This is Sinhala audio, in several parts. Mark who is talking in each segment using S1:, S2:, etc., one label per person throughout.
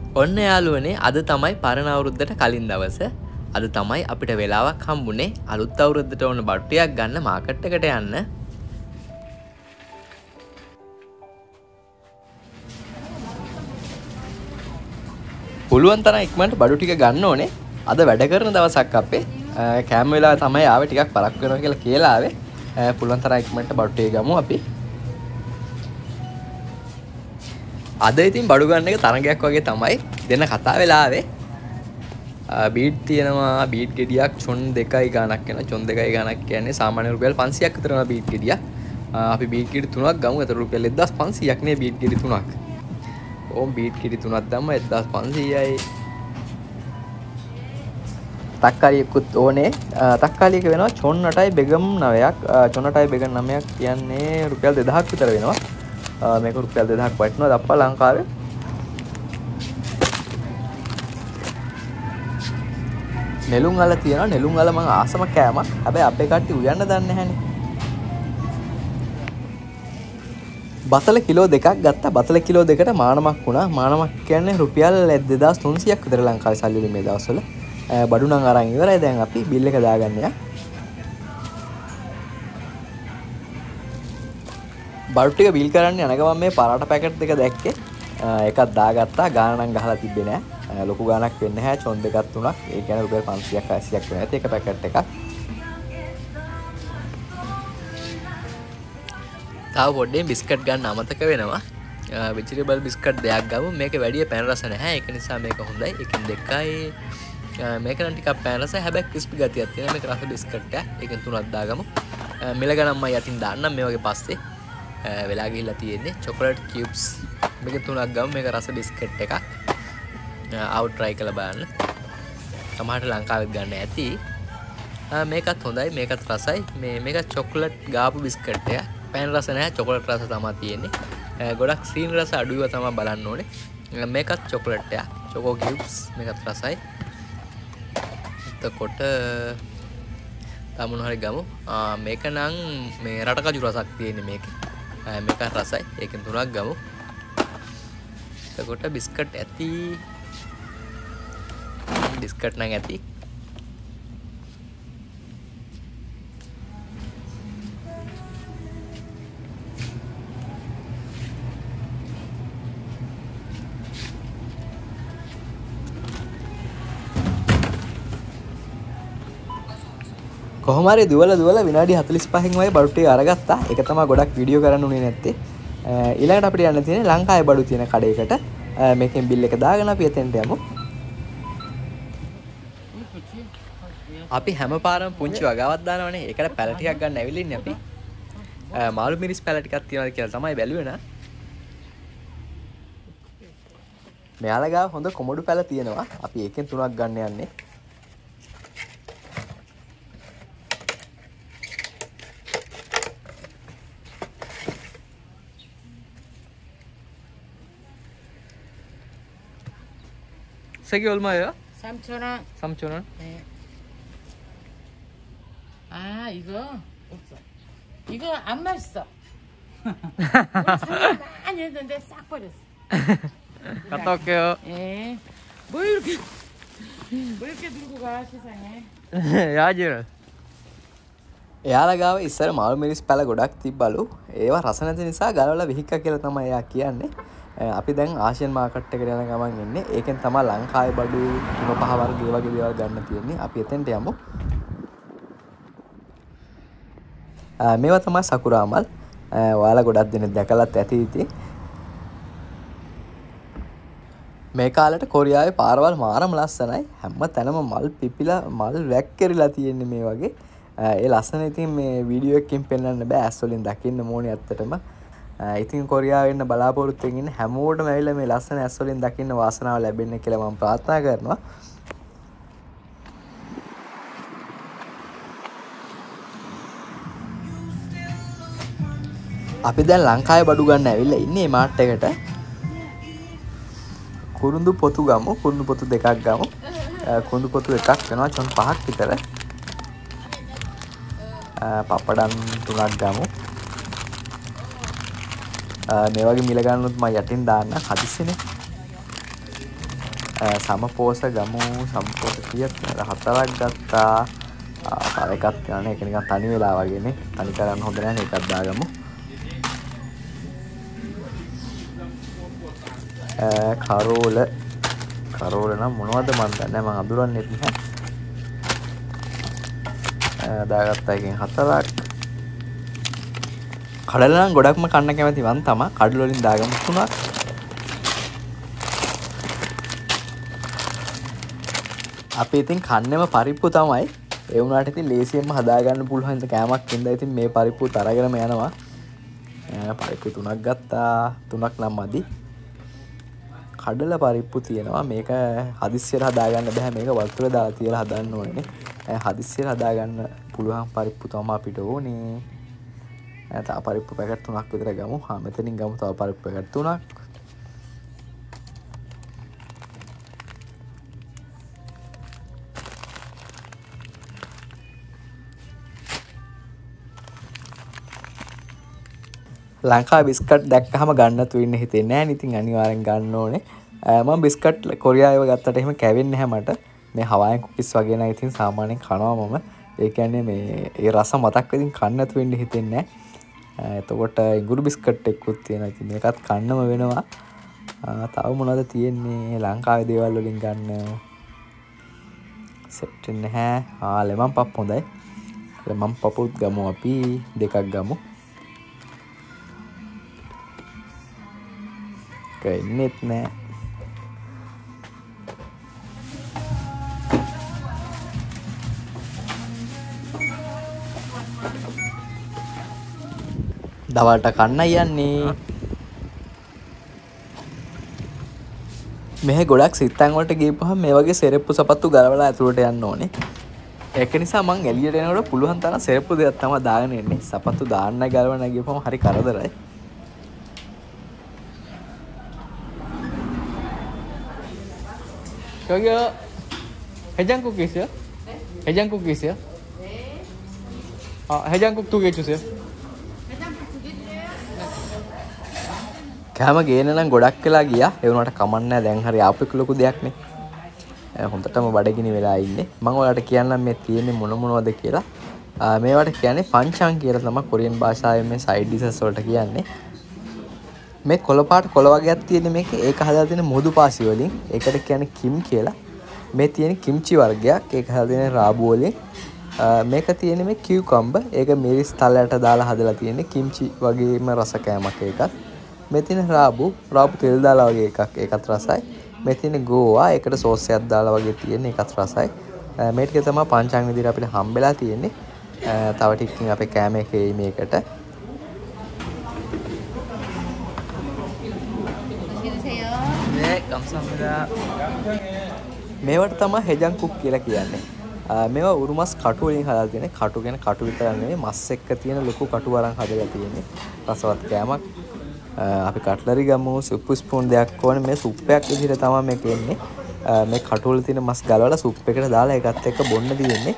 S1: ඔන්න යාළුවනේ අද තමයි පරණ අවුරුද්දට කලින් දවස. අද තමයි අපිට වෙලාවක් හම්බුනේ අලුත් අවුරුද්දට ඕන බඩු ටිකක් ගන්න මාකට් එකට යන්න. පුළුවන් තරම් ඉක්මනට බඩු ටික ගන්න ඕනේ. අද වැඩ කරන දවසක් අපේ. කෑම වෙලාව තමයි ආවේ ටිකක් පරක්කු වෙනවා කියලා ආවේ. පුළුවන් තරම් ඉක්මනට බඩු ටික ගමු අපි. අද ඉතින් බඩු ගන්න එක තරගයක් වගේ තමයි දෙන්න කතා වෙලා ආවේ. බීට් තියෙනවා බීට් ගෙඩියක් චොන් 2යි ගාණක් වෙන චොන් 2යි ගාණක් කියන්නේ සාමාන්‍ය රුපියල් 500ක් විතර වෙන බීට් ගෙඩියක්. අපි බීට් ගෙඩි 3ක් ගමු. ඒතර රුපියල් 1500ක් නේ බීට් ගෙඩි 3ක්. ඕම් බීට් ගෙඩි 3ක් දැම්ම 1500යි. තක්කාලියකුත් ඕනේ. තක්කාලියක වෙනවා චොන් 8යි බෙගම් 9ක්. චොන් 8යි බෙගම් 9ක් කියන්නේ රුපියල් 2000ක් විතර වෙනවා. මේක රුපියල් 2000ක් වටිනවා දප්පා ලංකාවේ. නෙළුම් අල තියෙනවා. නෙළුම් අල මම ආසම කෑමක්. හැබැයි අපේ කට්ටිය උයන්න දන්නේ නැහැනේ. බතල කිලෝ 2ක් ගත්තා. බතල කිලෝ 2කට මානමක් වුණා. මානමක් කියන්නේ රුපියල් 2300ක් විතර ලංකාවේ සල්ලි වලින් මේ දවස්වල. බඩු නම් අරන් ඉවරයි. දැන් අපි බිල් එක දාගන්න යා. බඩු ටික බිල් කරන්න යන ගමන් මේ පරාට පැකට් දෙක දැක්කේ. එකක් දාගත්තා. ගාන නම් ගහලා තිබ්බේ නෑ. ලොකු ගාණක් වෙන්නේ නැහැ. චොන් දෙකක් තුනක්. ඒ කියන්නේ රුපියල් 500ක් 600ක් වෙන ඇති එක පැකට් එකක්. තාම පොඩ්ඩෙන් බිස්කට් ගන්න අමතක වෙනවා. වෙජිටබල් බිස්කට් දෙකක් ගමු. මේකේ වැඩි පැන රස නැහැ. ඒක නිසා මේක හොඳයි. එකෙන් දෙකයි. මේක නම් ටිකක් පැන රසයි. හැබැයි ක්‍රිස්පි ගතියක් තියෙනවා. මේක රස බිස්කට් එකක්. ඒකෙන් තුනක් දාගමු. මිල ගණන් මම යටින් දාන්නම් මේ වගේ පස්සේ. වෙලා ගිහිල්ලා තියෙන්නේ චොකලට් කියුබ්ස්. මේක තුනක් ගමු. මේක රස බිස්කට් එකක්. අවුට් try කරලා බලන්න. සමහරට ලංකාවෙත් ගන්න ඇති. මේකත් හොඳයි. මේකත් රසයි. මේක චොකලට් ගාපු බිස්කට් එකක්. පැන් රස නැහැ. චොකලට් රස තමයි තියෙන්නේ. ගොඩක් සීන් රස අඩුව තමයි බලන්න ඕනේ. මේකත් චොකලට් එකක්. චොකෝ කියුබ්ස් මේකත් රසයි. එතකොට මොනවා හරි ගමු. මේක නම් මේ රටකජු රසක් තියෙන්නේ මේකේ. මේක රසයි. ඒකෙන් තුනක් ගමු. එතකොට බිස්කට් ඇති. බිස්කට් නම් ඇති. කොහොම හරි දුවලා විනාඩි 45කින් වගේ බඩු ටික අරගත්තා. ඒක තමයි ගොඩක් වීඩියෝ කරන්න උනේ නැත්තේ. ඊළඟට අපිට යන්න තියෙන්නේ ලංකාවේ බඩු තියෙන කඩේකට. මේකෙන් බිල් එක දාගෙන අපි එතෙන්ට යමු. අපි හැම පාරම පුංචි වගාවක් දානවනේ. ඒකට පැල ටිකක් ගන්න ඇවිල්ලා ඉන්නේ අපි. මාළු මිරිස් පැල ටිකක් තියනවාද කියලා තමයි බැලුවේ නා. මෙයාලා ගාව හොඳ කොමඩු පැල තියෙනවා. අපි ඒකෙන් තුනක් ගන්න යන්නේ. Segi 얼마예요?
S2: 3,000원.
S1: 3,000원?
S2: 네. 아, 이거 없어. 이거 안 맛있어. 우리 사람 많이 했는데 싹 버렸어.
S1: 갔다 올게요.
S2: 예. 뭐 이렇게 들고 가 세상에.
S1: යාජර. එයාලා ගාව ඉස්සර මාළු මිරිස් පැල ගොඩක් තිබ්බලු. ඒවා රස නැති නිසා ගලවලා විහික්ක කියලා තමයි එයා කියන්නේ. අපි දැන් ආසියන් මාකට් එකට යන ගමන් ඉන්නේ. ඒකෙන් තමයි ලංකාවේ බඩු 3-5 වර්ග ඒ වගේ දේවල් ගන්න තියෙන්නේ. අපි එතෙන්ට යමු. මේවා තමයි සකුරා මල්. ඔයාලා ගොඩක් දෙනෙක් දැකලත් ඇති ඉතින්. මේ කාලේට කොරියාවේ පාරවල් මාරම ලස්සනයි. හැම තැනම මල් පිපිලා මල් වැක්කිරිලා තියෙන්නේ මේ වගේ. ඒ ලස්සන ඉතින් මේ වීඩියෝ එකකින් පෙන්වන්න බෑ. ඇස් වලින් දකින්න ඕනේ ඇත්තටම. ඉතින් කොරියාවේ ඉන්න බලාපොරොත්තු වෙන ඉන්න හැමෝටම ඇවිල්ලා මේ ලස්සන ඇස් වලින් දකින්න වාසනාව ලැබෙන්න කියලා මම ප්‍රාර්ථනා කරනවා. අපි දැන් ලංකාවේ බඩු ගන්න ඇවිල්ලා ඉන්නේ මේ මාට් එකට. කුරුඳු පොතු ගමු. කුරුඳු පොතු දෙකක් ගමු. කුරුඳු පොතු එකක් වෙනවා චොන් 5ක් විතර. පපඩම් 3ක් ගමු. මේ වගේ මිල ගන්නොත් මම යටින් දාන්න හදිස්සිනේ. සමපෝස ගමු. සමපෝස කීයක් නේද? 4ක් ගත්තා. තව එකක් යන්නේ. ඒක නිකන් තනි වෙලා වගේනේ. තනි කරන්න හොඳ නැහැ. එකක් දාගමු. කරෝල නම් මොනවද මන් දන්නේ නැහැ. මම අඳුරන්නේ නැහැ. දාගත්තා එකෙන් 4ක්. කඩල නම් ගොඩක්ම කන්න කැමති මං තමයි. කඩල වලින් දාගමු 3ක්. අපි ඉතින් කන්නේම පරිප්පු තමයි. ඒ වුණාට ඉතින් ලේසියෙන්ම හදාගන්න පුළුවන් ඉතින් කෑමක් ඉඳලා ඉතින් මේ පරිප්පුත් අරගෙනම යනවා. පරිප්පු 3ක් ගත්තා. 3ක් නම් මදි. කඩල පරිප්පු තියෙනවා. මේක හදිස්සියට හදාගන්න බෑ. මේක වතුර දාලා තියලා හදන්න ඕනේ. හදිස්සියට හදාගන්න පුළුවන් පරිප්පු තමයි අපිට ඕනේ. තව පරිප්පු පැකට් 3ක් විතර ගමු. මෙතනින් ගමු තව පරිප්පු පැකට් 3ක්. ලංකාවේ බිස්කට් දැක්කහම ගන්නතු වෙන්න හිතෙන්නේ නැහැ. ඉතින් අනිවාර්යෙන් ගන්න ඕනේ. මම බිස්කට් කොරියාවේ ගත්තට එහෙම කැවෙන්නේ නැහැ මට. මේ හවායන් කුකිස් වගේ නම් ඉතින් සාමාන්‍යයෙන් කනවා මම. ඒ කියන්නේ මේ ඒ රස මතක් වෙදින් කන්නතු වෙන්න හිතෙන්නේ නැහැ. එතකොට ඉඟුරු බිස්කට් එක්කුත් තියෙනවා. ඉතින් මේකත් කන්නම වෙනවා. තව මොනවද තියෙන්නේ ලංකාවේ දේවල් වලින් ගන්න? සෙට් වෙන්නේ නැහැ. ලෙමන් පප් හොඳයි. ලෙමන් පපුත් ගමු අපි. 2ක් ගමු. කයින්නෙත් නෑ. දවල්ට කන්න යන්නේ. මෙහෙ ගොඩක් සිත්තන් වලට ගිහපුවහම මේ වගේ සෙරෙප්පු සපත්තු ගලවලා ඇතුළට යන්න ඕනේ. ඒක නිසා මං එළියට එනකොට පුළුවන් තරම් සෙරෙප්පු දෙයක් තමයි දාගෙන එන්නේ. සපත්තු දාන්න ගලවන්න ගිහපුවම හරි කරදරයි. 저기요 해장국 있어요? 해장국 있어요? 네. 해장국 2개 주세요. 해장국 2개 주세요. කෑම ගේන නම් ගොඩක් වෙලා ගියා. ඒ වුණාට කමක් නැහැ. දැන් හරි ආපු එක ලොකු දෙයක් නේ. හොඳටම බඩගිනි වෙලා ඉන්නේ. මම ඔයාලට කියන්නම් මේ තියෙන්නේ මොනවද කියලා. මේවට කියන්නේ පංචාන් කියලා තමයි කොරියන් භාෂාවෙන් මේ සයිඩ් ඩිෂස් වලට කියන්නේ. මේ කොළපාට කොළ වගේක් තියෙන මේක ඒක හදලා තියෙන මුදු පාසි වලින්. ඒකට කියන්නේ කිම් කියලා. මේ තියෙන කිම්චි වර්ගයක්. ඒක හදලා තියෙන රාබු වලින්. මේක තියෙන මේ කියුකම්බර්. ඒක මිරිස් තලයට දාලා හදලා තියෙන කිම්චි වගේම රස කෑමක් ඒකත්. මේ තියෙන රාබු තෙල් දාලා වගේ එකක්. ඒකත් රසයි. මේ තියෙන ගෝවා. ඒකට සෝස් එකක් දාලා වගේ තියෙන ඒකත් රසයි. මේ ටික තමයි පංචාංග විදිහට අපිට හම්බෙලා තියෙන්නේ. තව ටිකකින් අපේ කෑම එකේ මේකට මේවට තමයි හෙජන්කුක් කියලා කියන්නේ. මේවා උරුමස් කටු වලින් හදලා තියෙන. කටු කියන්නේ කටු විතරක් නෙවෙයි මස් එක්ක තියෙන ලොකු කටු වරන් හදලා තියෙන්නේ. රසවත් කෑමක්. අපි කට්ලරි ගමු. සුප් ස්පූන් දෙකක් ඕනේ. මේ සුප් එකක් විදිහට තමයි මේක එන්නේ. මේ කටු වල තියෙන මස් ගලවලා සුප් එකට දාලා ඒකත් එක්ක බොන්න දෙන්නේ.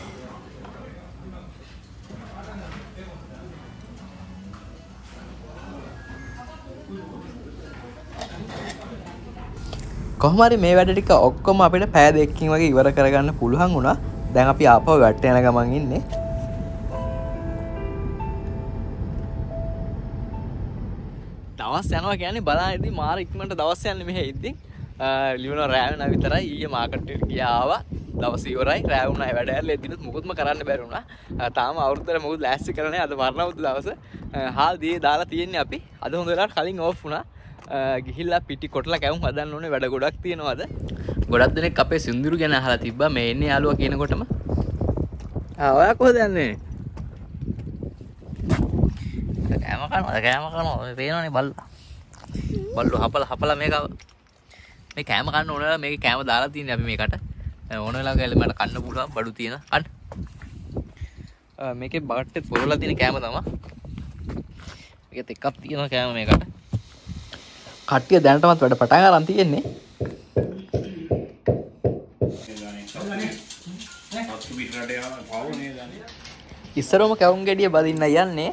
S1: කොහොම හරි මේ වැඩ ටික ඔක්කොම අපිට පැය දෙකකින් වගේ ඉවර කරගන්න පුළුවන් වුණා. දැන් අපි ආපහු වැට්ට යන ගමන් ඉන්නේ. දවස් යනවා කියන්නේ බලන්න ඉතින් මාර ඉක්මනට දවස් යන්නේ මෙහෙ ඉතින්. ලියන රෑ වෙනා විතරයි. ඊයේ මාකට් එකට ගියා ආවා. දවස් ඉවරයි. රෑ වුණා වැඩ ඇරලා එදිනුත් මොකුත්ම කරන්න බැරි වුණා. තාම අවුරුද්දට මොකුත් ලෑස්ති කරලා නැහැ. අද වර්ණවුත් දවස. හාල් දී දාලා තියෙන්නේ අපි. අද හොඳ වෙලාවට කලින් ඕෆ් වුණා. ගිහිල්ලා පිටි කොටලා කැවුම් හදන්න ඕනේ. වැඩ ගොඩක් තියෙනවාද. ගොඩක් දෙනෙක් අපේ සින්දුරු ගැන අහලා තිබ්බා. මේ එන්නේ යාළුවා කියනකොටම. ඔයා කොහෙද යන්නේ? කෑම කනවා. පේනවනේ බල්ලා. බල්ලෝ හපලා මේක මේ කෑම කන්න ඕනලා මේකේ කෑම දාලා තියෙන්නේ අපි මේකට. ඕන වෙලාවක ඇල්ල මට කන්න පුළුවන් බඩු තියෙන. කන්න. මේකේ බකට් එක පුරලා තියෙන කෑම තමයි. මේකත් එකක් තියෙනවා කෑම මේකට. කට්ටිය දැනටමත් වැඩ පටන් ගන්න තියෙන්නේ. ඉස්සරම කැවුම් ගෙඩිය බදින්න යන්නේ.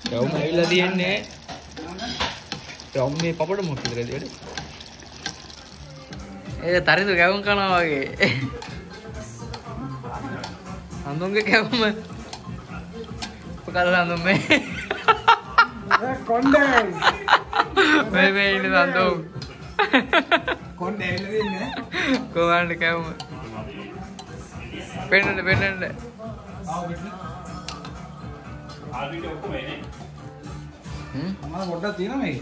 S1: කැවුම ඇවිල්ලා තියෙන්නේ. කැවුම් මේ පපඩ මොකද විතරද? ඒ තරිදු කැවුම් කනවා වගේ. අඳුන්ගේ කැවුම. මොකද අඳුන් මේ?
S3: කොණ්ඩේ.
S1: මේ ඉන්නේ අඳුන්.
S3: කොණ්ඩේ ඇවිල්ලා දෙන්නේ.
S1: කොහොමද කැවුම? පෙන්නන්න.
S3: ආවිත ඔක්කොම එන්නේ. අම්මා පොඩ්ඩක් තියෙනවා මේක.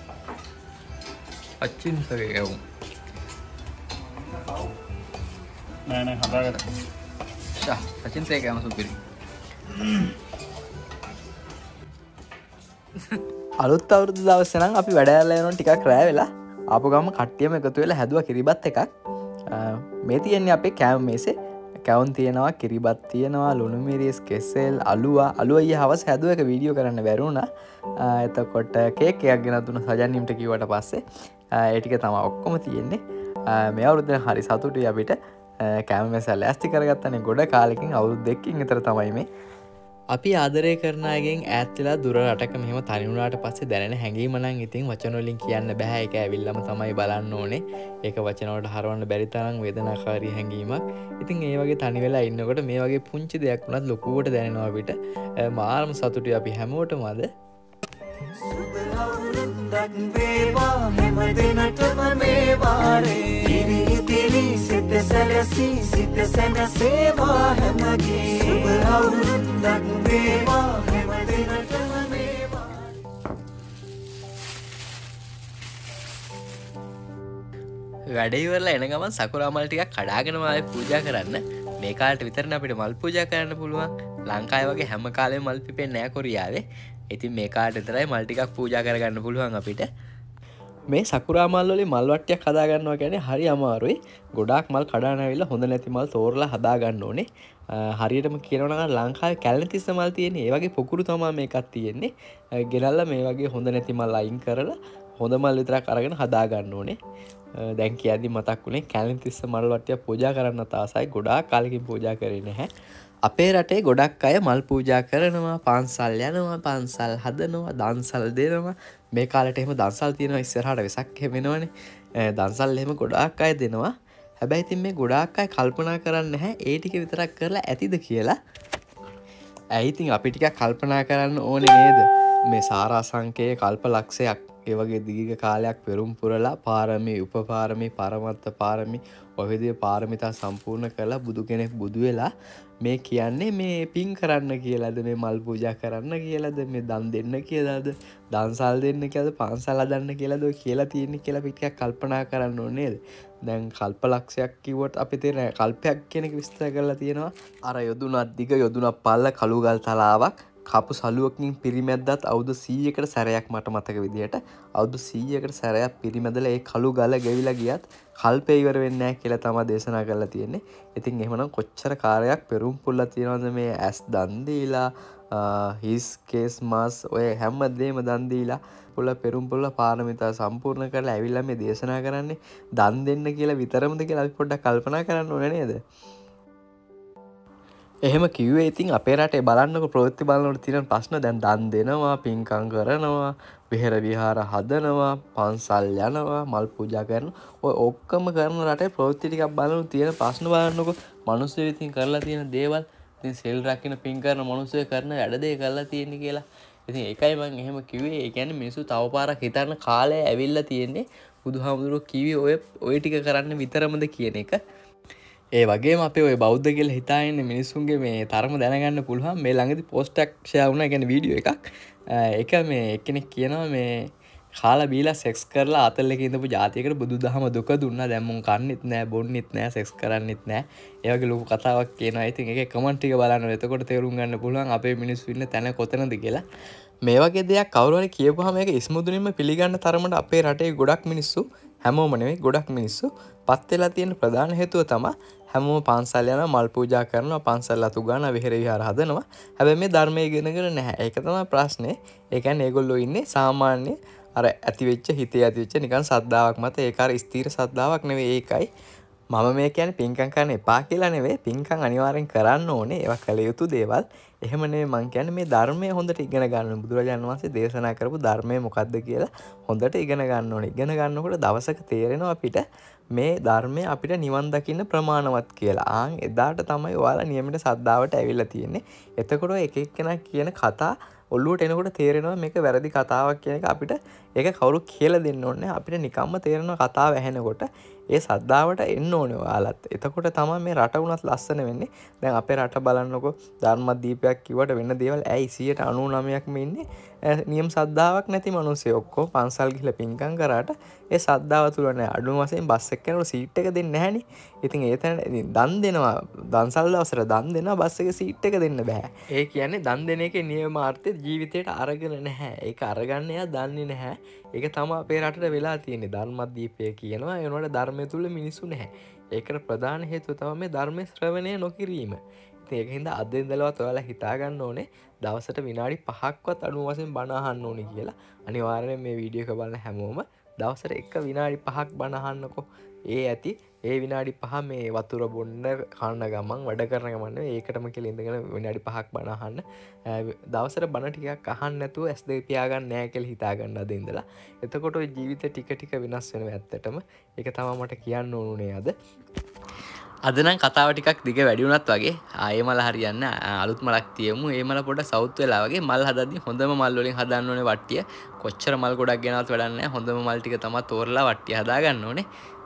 S1: අච්චින්තගේ කැවුම්.
S3: නෑ හදාගත්තා.
S1: අච්චින්තේ කැවුම සුපිරි. අලුත් අවුරුදු දවසේ නම් අපි වැඩ කරලා යනවා ටිකක් රෑ වෙලා. ආපු ගම කට්ටියම එකතු වෙලා හැදුවා කිරිබත් එකක්. මේ තියෙන්නේ අපේ කෑම මේසේ. කැවුම් තියෙනවා, කිරිබත් තියෙනවා, ලුණු මිරිස්, කෙසෙල්, අලුව ඊයේ හවස හැදුවා එක වීඩියෝ කරන්න බැරි වුණා. එතකොට කේක් එකක් ගෙනත් දුන්නා සජන්නිම්ට කිව්වට පස්සේ. ඒ ටික තමයි ඔක්කොම තියෙන්නේ. මේ අවුරුද්දේ හරි සතුටුයි අපිට. කෑම මේස ලෑස්ති කරගත්තනේ ගොඩ කාලෙකින් අවුරුදු දෙකකින් විතර තමයි මේ. අපි ආදරය කරන අයගෙන් ඈත් වෙලා දුර රටක මෙහෙම තනි වුණාට පස්සේ දැනෙන හැඟීම නම් ඉතින් වචන වලින් කියන්න බෑ. ඒක ඇවිල්ලාම තමයි බලන්න ඕනේ. ඒක වචන වලට හරවන්න බැරි තරම් වේදනාකාරී හැඟීමක්. ඉතින් ඒ වගේ තනි වෙලා ඉන්නකොට මේ වගේ පුංචි දෙයක් වුණත් ලොකුවට දැනෙනවා අපිට. මාරම සතුටුයි අපි හැමෝටම අද.
S4: සුබ අවුරුද්දක් වේවා හැම දිනටම මේ වාරේ ඉරිදිරි සිත සැලසී සිත සැනසේවා හැමගේ සුබ අවුරුද්දක් වේවා හැම දිනටම මේ
S1: වැඩේ ඉවරලා එන ගමන් සකුරා මල් ටිකක් කඩාගෙන ආයේ පූජා කරන්න. මේ කාලේට විතරනේ අපිට මල් පූජා කරන්න පුළුවන්. ලංකාවේ වගේ හැම කාලෙම මල් පිපෙන්නේ නැහැ කොරියාවේ. ඉතින් මේ කාලේට විතරයි මල් ටිකක් පූජා කරගන්න පුළුවන් අපිට. මේ සකුරා මල් වලින් මල් වට්ටියක් හදා ගන්නවා කියන්නේ හරි අමාරුයි. ගොඩාක් මල් කඩාන ඇවිල්ලා හොඳ නැති මල් තෝරලා හදා ගන්න ඕනේ. හරියටම කියනවා නම් ලංකාවේ කැලණිතිස්ස මල් තියෙන්නේ. ඒ වගේ පොකුරු තමයි මේකක් තියෙන්නේ. ගෙනල්ලා මේ වගේ හොඳ නැති මල් අයින් කරලා හොඳ මල් විතරක් අරගෙන හදා ගන්න ඕනේ. දැන් කියද්දි මතක් වුණේ කැලණිතිස්ස මල් වට්ටියක් පූජා කරන්න තාසයි ගොඩාක් කාලෙකින් පූජා කරේ නැහැ. අපේ රටේ ගොඩක් අය මල් පූජා කරනවා, පන්සල් යනවා, පන්සල් හදනවා, දන්සල් දෙනවා. මේ කාලේට එහෙම දන්සල් තියෙනවා ඉස්සරහට වෙසක් එහෙම වෙනවනේ. දන්සල් එහෙම ගොඩාක් අය දෙනවා. හැබැයි ඉතින් මේ ගොඩාක් අය කල්පනා කරන්නේ නැහැ ඒ ටික විතරක් කරලා ඇතිද කියලා. ඇයි ඉතින් අපි ටිකක් කල්පනා කරන්න ඕනේ නේද? මේ සාරාංශකයේ කල්ප ලක්ෂයක් ඒ වගේ දීර්ඝ කාලයක් පෙරම් පුරලා පාරමී, උපපාරමී, පරමත්ත පාරමී ඔය විදිහේ පාරමිතා සම්පූර්ණ කරලා බුදු කෙනෙක් බුදු වෙලා මේ කියන්නේ මේ පින් කරන්න කියලාද, මේ මල් පූජා කරන්න කියලාද, මේ දන් දෙන්න කියලාද, දන්සල් දෙන්න කියලාද, පන්සල් හදන්න කියලාද ඔය කියලා තියෙන්නේ කියලා අපි ටිකක් කල්පනා කරන්න ඕනේ නේද? දැන් කල්ප ලක්ෂයක් කිව්වට අපි තේරෙන කල්පයක් කියන එක විස්තර කරලා තියෙනවා. අර යොදුනක් දිග යොදුනක් පල්ල කළුගල් තලාවක් කපු සලුවකින් පිරිමැද්දත් අවුරුදු 100කට සැරයක් මට මතක විදිහට අවුරුදු 100කට සැරයක් පිරිමැදලා ඒ කළු ගල ගෙවිලා ගියත් කල්පේ ඉවර වෙන්නේ නැහැ කියලා තමයි දේශනා කරලා තියෙන්නේ. ඉතින් එහෙමනම් කොච්චර කාර්යයක් පෙරුම් පුල්ලා තියනවද මේ ඇස් දන් දීලා හිස් කේස් මාස් ඔය හැමදේම දන් දීලා පුල්ල පෙරුම් පුල්ල පාරමිතා සම්පූර්ණ කරලා ඇවිල්ලා මේ දේශනා කරන්නේ දන් දෙන්න කියලා විතරමද කියලා අපි පොඩ්ඩක් කල්පනා කරන්න ඕනේ නේද? එහෙම කිව්වේ ඉතින් අපේ රටේ බලන්නකො ප්‍රවෘත්ති බලනකොට තියෙන ප්‍රශ්න දැන් දන් දෙනවා, පින්කම් කරනවා, විහෙර විහාර හදනවා, පන්සල් යනවා, මල් පූජා කරනවා. ඔය ඔක්කොම කරන රටේ ප්‍රවෘත්ති ටිකක් බලනකොට තියෙන ප්‍රශ්න බලන්නකො මිනිස්සු ඉතින් කරලා තියෙන දේවල්, ඉතින් සෙල් රකින්න පින් කරන මිනිස්සු කරන වැඩ දේ කරලා තියෙන්නේ කියලා. ඉතින් ඒකයි මම එහෙම කිව්වේ. ඒ කියන්නේ මිනිස්සු තව පාරක් හිතන්න කාලය ඇවිල්ලා තියෙන්නේ. බුදුහාමුදුරුවෝ කිව්වේ ඔය ටික කරන්න විතරමද කියන එක. ඒ වගේම අපේ ඔය බෞද්ධ කියලා හිතා ඉන්න මිනිස්සුන්ගේ මේ තරම දැනගන්න පුළුවන්. මේ ළඟදී පෝස්ට් එකක් ෂෙයා වුණා. ඒ කියන්නේ වීඩියෝ එකක්. ඒක මේ එක්කෙනෙක් කියනවා මේ කාලා බීලා සෙක්ස් කරලා ආතල් එකේ ඉඳපු ජාතියකට බුදුදහම දුක දුන්නා. දැන් මුන් කන්නෙත් නෑ, බොන්නෙත් නෑ, සෙක්ස් කරන්නෙත් නෑ. ඒ වගේ ලොකු කතාවක් කියනවා. ඉතින් ඒකේ කමෙන්ට් ටික බලන්න. එතකොට තේරුම් ගන්න පුළුවන් අපේ මිනිස්සු ඉන්න තැන කොතනද කියලා. මේ වගේ දෙයක් කවුරු හරි කියපුවාම ඒක ඉස්මුදුනින්ම පිළිගන්න තරමට අපේ රටේ ගොඩක් මිනිස්සු, හැමෝම නෙවෙයි ගොඩක් මිනිස්සු පත් වෙලා තියෙන ප්‍රධාන හේතුව තමයි හැමෝම පන්සල් යනවා, මල් පූජා කරනවා, පන්සල් අතු ගන්නවා, විහෙර විහාර හදනවා. හැබැයි මේ ධර්මයේ ඉගෙනගෙන නැහැ. ඒක තමයි ප්‍රශ්නේ. ඒ කියන්නේ ඒගොල්ලෝ ඉන්නේ සාමාන්‍ය අර ඇතිවෙච්ච හිතේ ඇතිවෙච්ච නිකන් සද්දාවක් මත. ඒක අර ස්ථීර සද්දාවක් නෙවෙයි. ඒකයි මම මේ කියන්නේ පින්කම් කරන්න එපා කියලා නෙවෙයි. පින්කම් අනිවාර්යෙන් කරන්න ඕනේ. ඒවා කළ යුතු දේවල්. එහෙම නෙවෙයි මං කියන්නේ මේ ධර්මය හොඳට ඉගෙන ගන්න. බුදුරජාණන් වහන්සේ දේශනා කරපු ධර්මය මොකක්ද කියලා හොඳට ඉගෙන ගන්න ඕනේ. ඉගෙන ගන්නකොට දවසක තේරෙනවා අපිට මේ ධර්මය අපිට නිවන් දකින්න ප්‍රමාණවත් කියලා. ආන් එදාට තමයි ඔයාලා නියමිත සද්ධාවට ඇවිල්ලා තියෙන්නේ. එතකොට එක එක්කෙනා කියන කතා ඔල්ලුවට එනකොට තේරෙනවා මේක වැරදි කතාවක් කියන එක අපිට ඒක කවුරු කියලා දෙන්න ඕනේ. අපිට නිකම්ම තේරෙනවා කතාව ඇහෙනකොට ඒ සද්ධාවට එන්න ඕනේ ඔයාලත්. එතකොට තමයි මේ රට උනත් ලස්සන වෙන්නේ. දැන් අපේ රට බලන්නකො ධර්මදීපයක් කිව්වට වෙන දේවල් ඇයි 99%ක්ම ඉන්නේ නියම සද්ධාාවක් නැති මිනිස්සු ඔක්කොම පන්සල් ගිහලා පින්කම් කරාට ඒ සද්ධාව තුල නැහැ. අඩුම වශයෙන් බස් එක යනකොට සීට් එක දෙන්නේ නැහනේ. ඉතින් ඒ තැන දන් දෙනවා. දන්සල් දවසට දන් දෙනවා බස් එකේ සීට් එක දෙන්න බෑ. ඒ කියන්නේ දන් දෙන එකේ නියමාර්ථය ජීවිතේට අරගෙන නැහැ. ඒක අරගන්න එයා දන්නේ නැහැ. ඒක තමයි අපේ රටට වෙලා තියෙන්නේ. ධර්මදීපය කියනවා. ඒ වුණාට ධර්මය තුල මිනිස්සු නැහැ. ඒකට ප්‍රධාන හේතුව තමයි මේ ධර්ම ශ්‍රවණය නොකිරීම. ඉතින් ඒකින්ද අද ඉඳලවත් ඔයාලා හිතා ගන්න ඕනේ දවසට විනාඩි 5ක්වත් අඩු වශයෙන් බණ අහන්න ඕනේ කියලා. අනිවාර්යයෙන් මේ වීඩියෝ එක බලන හැමෝම දවසට එක විනාඩි 5ක් බණ අහන්නකෝ. ඒ ඇති ඒ විනාඩි 5 මේ වතුර බොන්න කන්න ගමන් වැඩ කරන ගමන් ඒකටම කියලා ඉඳගෙන විනාඩි 5ක් බණ අහන්න. දවසට බණ ටිකක් අහන්න නැතුව ඇස් දෙක පියාගන්න නැහැ කියලා හිතා ගන්න අද ඉඳලා. එතකොට ඔය ජීවිතේ ටික ටික වෙනස් වෙනවා ඇත්තටම. ඒක තමයි මට කියන්න ඕනුනේ අද. අද නම් කතාව ටිකක් දිග වැඩි වුණත් වගේ ආයේ මල හරියන්න අලුත් මලක් තියමු. ඒ මල පොඩ්ඩක් සවුත් වෙලා වගේ මල් හදද්දි හොඳම මල් වලින් හදන්න ඕනේ වට්ටිය. කොච්චර මල් ගොඩක් ගෙනවත් වැඩක් නැහැ. හොඳම මල් ටික තමයි තෝරලා වට්ටිය හදා ගන්න ඕනේ.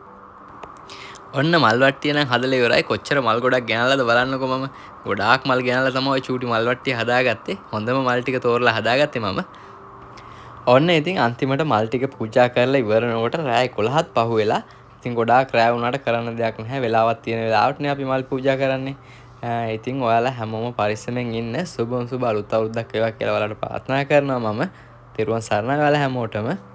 S1: ඔන්න මල් වට්ටිය නම් හදලා ඉවරයි. කොච්චර මල් ගොඩක් ගෙනල්ලාද බලන්නකෝ මම. ගොඩාක් මල් ගෙනල්ලා තමයි ওই චූටි මල් වට්ටිය හදාගත්තේ. හොඳම මල් ටික තෝරලා හදාගත්තේ මම. ඔන්න ඉතින් අන්තිමට මල් ටික පූජා කරලා ඉවරනකොට රෑ 11ත් පහුවෙලා. ඉතින් ගොඩාක් රෑ වුණාට කරන්න දෙයක් නැහැ. වෙලාවක් තියෙන වෙලාවටනේ අපි මල් පූජා කරන්නේ. ඉතින් ඔයාලා හැමෝම පරිස්සමෙන් ඉන්න. සුබ අලුත් අවුරුද්දක් වේවා කියලා ඔයාලට ප්‍රාර්ථනා කරනවා මම. තෙරුවන් සරණයි ඔයාලා හැමෝටම.